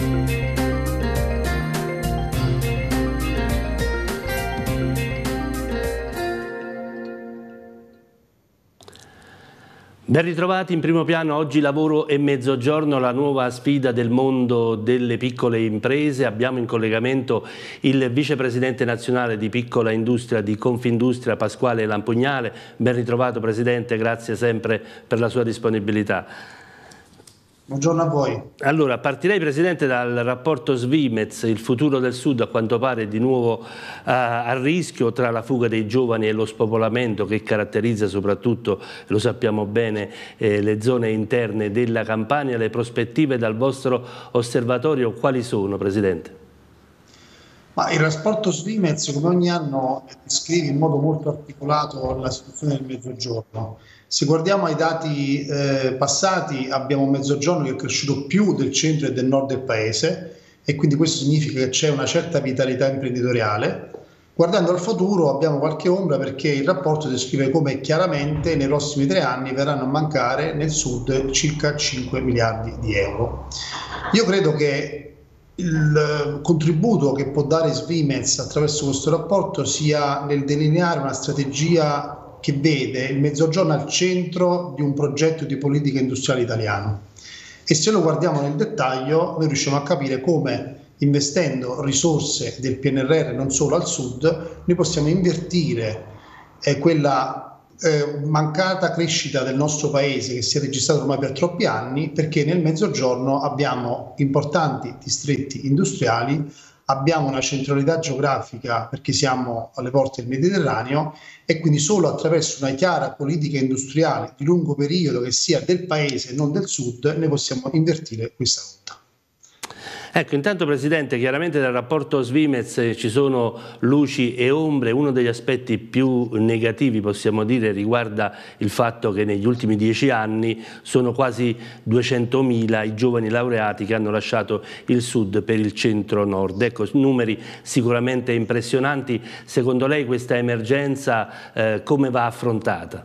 Ben ritrovati in primo piano, oggi lavoro e mezzogiorno, la nuova sfida del mondo delle piccole imprese. Abbiamo in collegamento il vicepresidente nazionale di piccola industria di Confindustria, Pasquale Lampugnale. Ben ritrovato Presidente, grazie sempre per la sua disponibilità. Buongiorno a voi. Allora, partirei Presidente dal rapporto Svimez, il futuro del Sud a quanto pare è di nuovo a rischio tra la fuga dei giovani e lo spopolamento che caratterizza soprattutto, lo sappiamo bene, le zone interne della Campania. Le prospettive dal vostro osservatorio quali sono, Presidente? Ma il rapporto Svimez come ogni anno descrive in modo molto articolato la situazione del Mezzogiorno. Se guardiamo ai dati passati, abbiamo un Mezzogiorno che è cresciuto più del centro e del nord del paese e quindi questo significa che c'è una certa vitalità imprenditoriale. Guardando al futuro abbiamo qualche ombra perché il rapporto descrive come chiaramente nei prossimi 3 anni verranno a mancare nel sud circa 5 miliardi di euro. Io credo che il contributo che può dare Svimez attraverso questo rapporto sia nel delineare una strategia che vede il Mezzogiorno al centro di un progetto di politica industriale italiano. E se lo guardiamo nel dettaglio, noi riusciamo a capire come, investendo risorse del PNRR non solo al sud, noi possiamo invertire quella mancata crescita del nostro paese che si è registrata ormai per troppi anni, perché nel Mezzogiorno abbiamo importanti distretti industriali, abbiamo una centralità geografica perché siamo alle porte del Mediterraneo e quindi solo attraverso una chiara politica industriale di lungo periodo che sia del paese e non del sud ne possiamo invertire questa rotta. Ecco, intanto Presidente, chiaramente nel rapporto Svimez ci sono luci e ombre. Uno degli aspetti più negativi, possiamo dire, riguarda il fatto che negli ultimi 10 anni sono quasi 200.000 i giovani laureati che hanno lasciato il Sud per il centro-nord. Ecco, numeri sicuramente impressionanti. Secondo lei questa emergenza come va affrontata?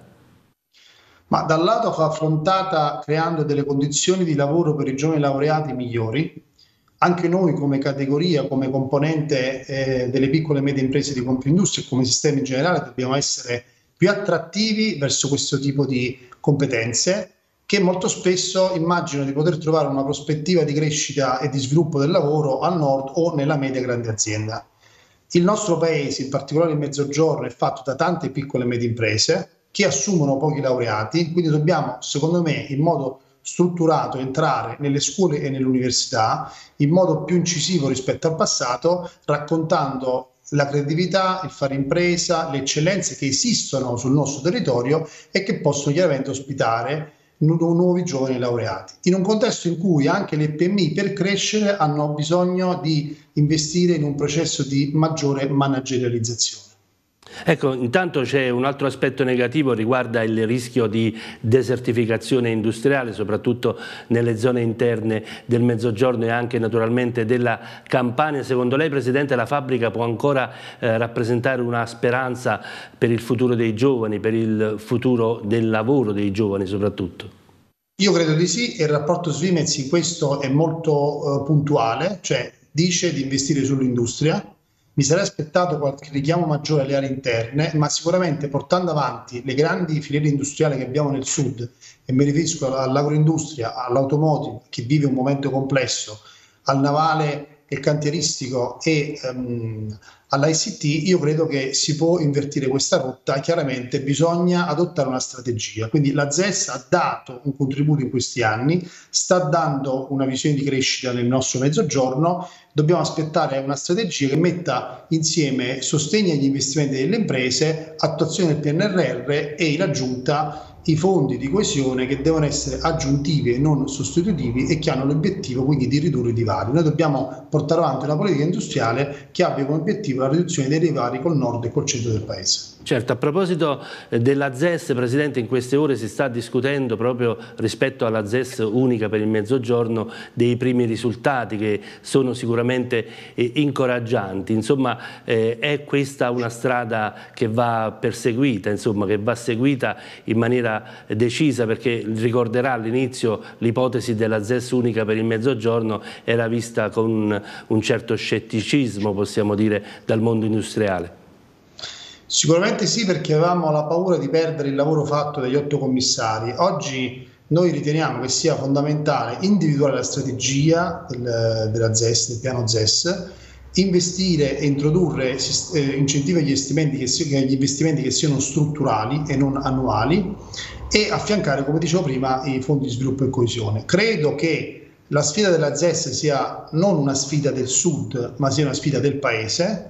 Ma dal lato va affrontata creando delle condizioni di lavoro per i giovani laureati migliori. Anche noi come categoria, come componente delle piccole e medie imprese di Confindustria e come sistema in generale dobbiamo essere più attrattivi verso questo tipo di competenze che molto spesso immagino di poter trovare una prospettiva di crescita e di sviluppo del lavoro al nord o nella media grande azienda. Il nostro paese, in particolare il Mezzogiorno, è fatto da tante piccole e medie imprese che assumono pochi laureati, quindi dobbiamo, secondo me, in modo strutturato entrare nelle scuole e nelle università in modo più incisivo rispetto al passato, raccontando la creatività, il fare impresa, le eccellenze che esistono sul nostro territorio e che possono chiaramente ospitare nuovi giovani laureati. In un contesto in cui anche le PMI per crescere hanno bisogno di investire in un processo di maggiore managerializzazione. Ecco, intanto c'è un altro aspetto negativo, riguarda il rischio di desertificazione industriale, soprattutto nelle zone interne del Mezzogiorno e anche naturalmente della Campania. Secondo lei, Presidente, la fabbrica può ancora rappresentare una speranza per il futuro dei giovani, per il futuro del lavoro dei giovani soprattutto? Io credo di sì, e il rapporto Svimez in questo è molto puntuale, cioè dice di investire sull'industria. Mi sarei aspettato qualche richiamo maggiore alle aree interne, ma sicuramente portando avanti le grandi filiere industriali che abbiamo nel sud, e mi riferisco all'agroindustria, all'automotive che vive un momento complesso, al navale e cantieristico e all'ICT, io credo che si può invertire questa rotta. Chiaramente bisogna adottare una strategia, quindi la ZES ha dato un contributo in questi anni, sta dando una visione di crescita nel nostro Mezzogiorno. Dobbiamo aspettare una strategia che metta insieme sostegno agli investimenti delle imprese, attuazione del PNRR e in aggiunta i fondi di coesione che devono essere aggiuntivi e non sostitutivi e che hanno l'obiettivo quindi di ridurre i divari. Noi dobbiamo portare avanti una politica industriale che abbia come obiettivo la riduzione dei divari col nord e col centro del paese. Certo, a proposito della ZES, Presidente, in queste ore si sta discutendo proprio rispetto alla ZES unica per il Mezzogiorno dei primi risultati che sono sicuramente incoraggianti. Insomma, è questa una strada che va perseguita, insomma, che va seguita in maniera maniera decisa, perché ricorderà all'inizio l'ipotesi della ZES unica per il Mezzogiorno era vista con un certo scetticismo, possiamo dire, dal mondo industriale. Sicuramente sì, perché avevamo la paura di perdere il lavoro fatto dagli 8 commissari. Oggi noi riteniamo che sia fondamentale individuare la strategia della ZES, del piano ZES, investire e introdurre incentivi agli investimenti che siano strutturali e non annuali, e affiancare, come dicevo prima, i fondi di sviluppo e coesione. Credo che la sfida della ZES sia non una sfida del Sud, ma sia una sfida del Paese,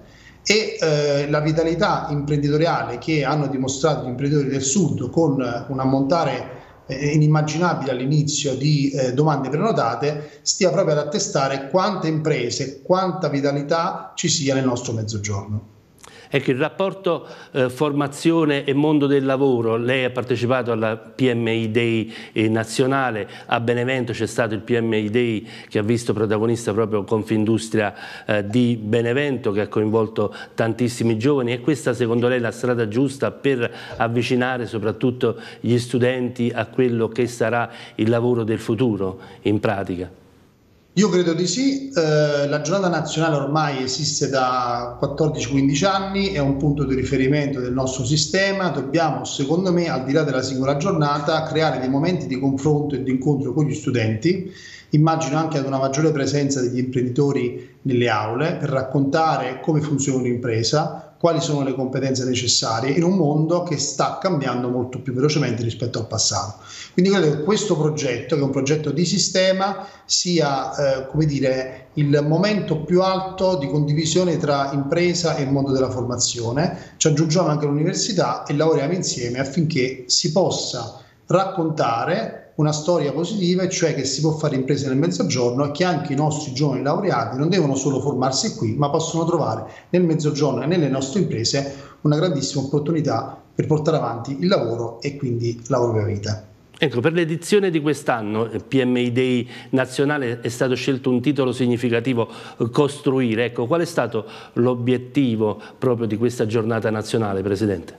e la vitalità imprenditoriale che hanno dimostrato gli imprenditori del Sud, con un ammontare inimmaginabile all'inizio di domande prenotate, stia proprio ad attestare quante imprese, quanta vitalità ci sia nel nostro Mezzogiorno. Ecco, il rapporto formazione e mondo del lavoro, lei ha partecipato alla PMI Day nazionale, a Benevento c'è stato il PMI Day che ha visto protagonista proprio Confindustria di Benevento, che ha coinvolto tantissimi giovani. È questa secondo lei la strada giusta per avvicinare soprattutto gli studenti a quello che sarà il lavoro del futuro in pratica? Io credo di sì, la giornata nazionale ormai esiste da 14-15 anni, è un punto di riferimento del nostro sistema. Dobbiamo, secondo me, al di là della singola giornata, creare dei momenti di confronto e di incontro con gli studenti. Immagino anche ad una maggiore presenza degli imprenditori nelle aule per raccontare come funziona un'impresa, quali sono le competenze necessarie in un mondo che sta cambiando molto più velocemente rispetto al passato. Quindi credo che questo progetto, che è un progetto di sistema, sia come dire, il momento più alto di condivisione tra impresa e mondo della formazione. Ci aggiungiamo anche l'università e lavoriamo insieme affinché si possa raccontare una storia positiva, cioè che si può fare impresa nel Mezzogiorno e che anche i nostri giovani laureati non devono solo formarsi qui, ma possono trovare nel Mezzogiorno e nelle nostre imprese una grandissima opportunità per portare avanti il lavoro e quindi la propria vita. Ecco, per l'edizione di quest'anno, PMI Day nazionale, è stato scelto un titolo significativo, costruire. Ecco, qual è stato l'obiettivo proprio di questa giornata nazionale, Presidente?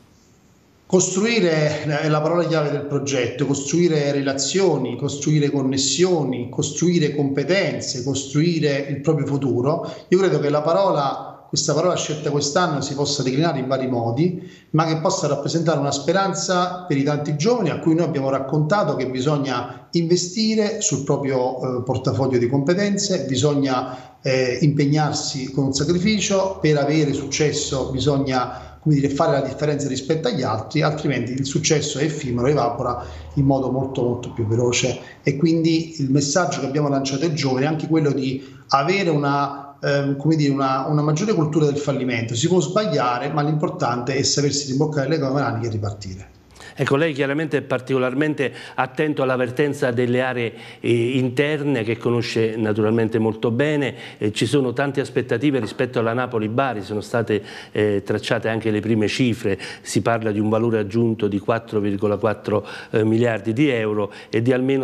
Costruire è la parola chiave del progetto, costruire relazioni, costruire connessioni, costruire competenze, costruire il proprio futuro. Io credo che questa parola scelta quest'anno si possa declinare in vari modi, ma che possa rappresentare una speranza per i tanti giovani a cui noi abbiamo raccontato che bisogna investire sul proprio portafoglio di competenze, bisogna impegnarsi con un sacrificio. Per avere successo bisogna, come dire, fare la differenza rispetto agli altri, altrimenti il successo è effimero, evapora in modo molto molto più veloce. E quindi il messaggio che abbiamo lanciato ai giovani è anche quello di avere una maggiore cultura del fallimento. Si può sbagliare, ma l'importante è sapersi rimboccare le maniche e ripartire. Ecco, lei chiaramente è particolarmente attento all'avvertenza delle aree interne, che conosce naturalmente molto bene. Ci sono tante aspettative rispetto alla Napoli-Bari, sono state tracciate anche le prime cifre, si parla di un valore aggiunto di 4,4 miliardi di euro e di almeno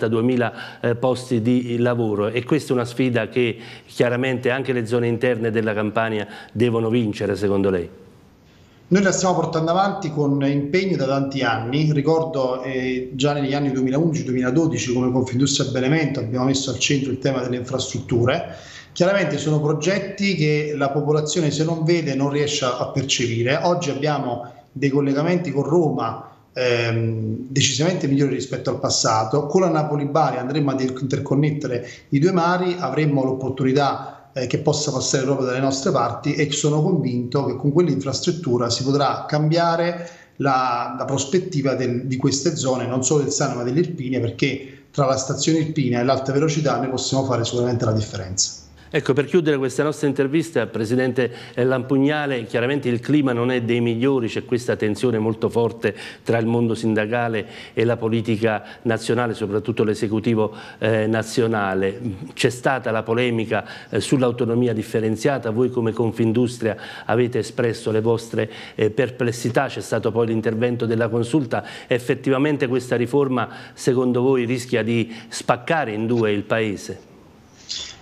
62.000 posti di lavoro, e questa è una sfida che chiaramente anche le zone interne della Campania devono vincere, secondo lei? Noi la stiamo portando avanti con impegno da tanti anni. Ricordo già negli anni 2011-2012 come Confindustria Benevento abbiamo messo al centro il tema delle infrastrutture. Chiaramente sono progetti che la popolazione, se non vede, non riesce a percepire. Oggi abbiamo dei collegamenti con Roma decisamente migliori rispetto al passato. Con la Napoli-Bari andremo ad interconnettere i due mari, avremo l'opportunità che possa passare proprio dalle nostre parti, e sono convinto che con quell'infrastruttura si potrà cambiare la prospettiva di queste zone, non solo del Sarno ma dell'Irpinia, perché tra la stazione Irpinia e l'alta velocità noi possiamo fare sicuramente la differenza. Ecco, per chiudere questa nostra intervista, Presidente Lampugnale, chiaramente il clima non è dei migliori, c'è questa tensione molto forte tra il mondo sindacale e la politica nazionale, soprattutto l'esecutivo nazionale. C'è stata la polemica sull'autonomia differenziata, voi come Confindustria avete espresso le vostre perplessità, c'è stato poi l'intervento della Consulta. Effettivamente questa riforma, secondo voi, rischia di spaccare in due il Paese?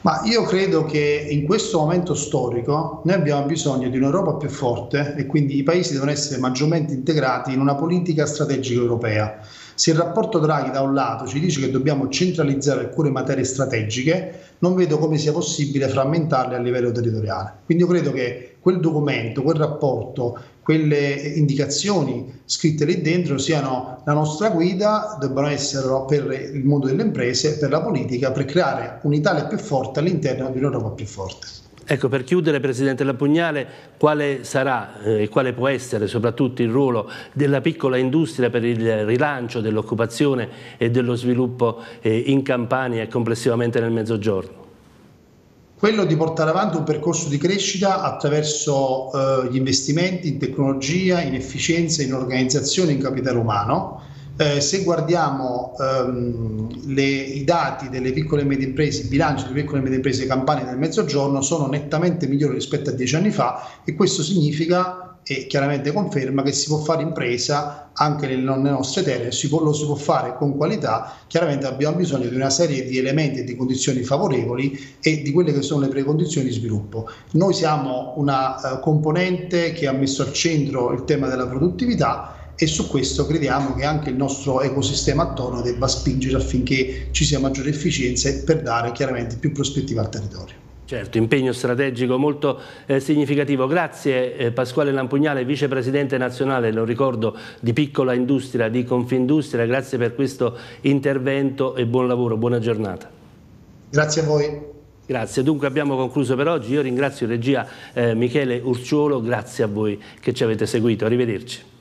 Ma io credo che in questo momento storico noi abbiamo bisogno di un'Europa più forte e quindi i paesi devono essere maggiormente integrati in una politica strategica europea. Se il rapporto Draghi da un lato ci dice che dobbiamo centralizzare alcune materie strategiche, non vedo come sia possibile frammentarle a livello territoriale. Quindi io credo che quel documento, quel rapporto, quelle indicazioni scritte lì dentro siano la nostra guida, debbano essere per il mondo delle imprese, per la politica, per creare un'Italia più forte all'interno di un'Europa più forte. Ecco, per chiudere, Presidente Lapugnale, quale sarà e quale può essere soprattutto il ruolo della piccola industria per il rilancio dell'occupazione e dello sviluppo in Campania e complessivamente nel Mezzogiorno? Quello di portare avanti un percorso di crescita attraverso gli investimenti in tecnologia, in efficienza, in organizzazione, in capitale umano. Se guardiamo i dati delle piccole e medie imprese, i bilanci delle piccole e medie imprese campane nel Mezzogiorno sono nettamente migliori rispetto a 10 anni fa e questo significa e chiaramente conferma che si può fare impresa anche nelle nostre terre, lo si può fare con qualità. Chiaramente abbiamo bisogno di una serie di elementi e di condizioni favorevoli e di quelle che sono le precondizioni di sviluppo. Noi siamo una componente che ha messo al centro il tema della produttività e su questo crediamo che anche il nostro ecosistema attorno debba spingere affinché ci sia maggiore efficienza e per dare chiaramente più prospettiva al territorio. Certo, impegno strategico molto significativo. Grazie Pasquale Lampugnale, vicepresidente nazionale, lo ricordo, di Piccola Industria, di Confindustria. Grazie per questo intervento e buon lavoro, buona giornata. Grazie a voi. Grazie, dunque abbiamo concluso per oggi. Io ringrazio regia Michele Urciuolo, grazie a voi che ci avete seguito. Arrivederci.